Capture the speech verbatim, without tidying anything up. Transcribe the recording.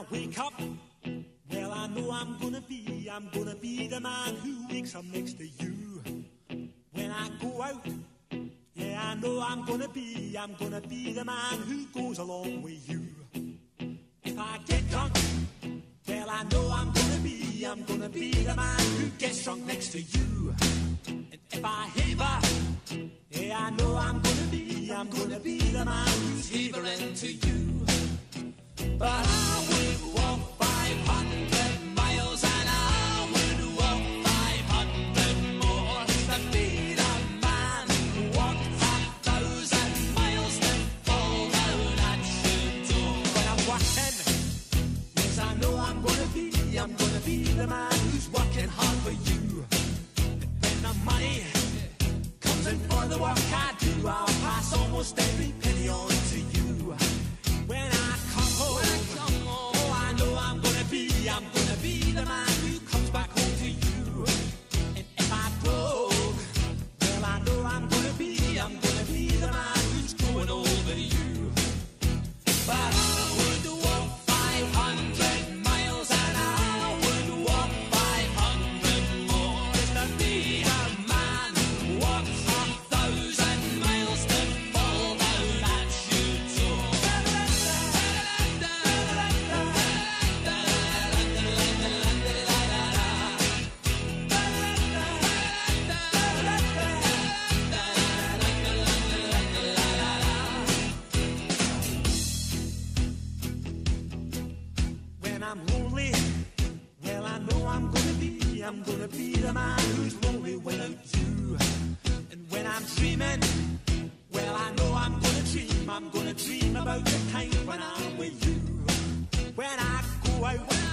wake up, well, I know I'm gonna be, I'm gonna be the man who wakes up next to you. When I go out, yeah, I know I'm gonna be, I'm gonna be the man who goes along with you. If I get drunk, well, I know I'm gonna be, I'm gonna be the man who gets drunk next to you. And if I haver, yeah, I know I'm gonna be, I'm gonna be the man who's havering to you. But I would walk five hundred miles and I would walk five hundred more to be the man who walked a thousand miles to fall down at your door. When I'm walking, yes, I know I'm gonna be, I'm gonna be the man who's working hard for you. And when the money comes in for the work I do, I'll pass almost every penny on to you. When I come home, oh, I know I'm gonna be, I'm gonna be the man who comes back home to you. And if I broke, well, I know I'm gonna be, I'm gonna be the man who's going over you. But I would walk five hundred miles and I would walk five hundred more just to be a man who walks a thousand miles to fall down at your door. When I'm lonely, well, I know I'm gonna be, I'm gonna be the man who's lonely without you. And when I'm dreaming, well, I know I'm gonna dream, I'm gonna dream about the time when I'm with you. When I go out,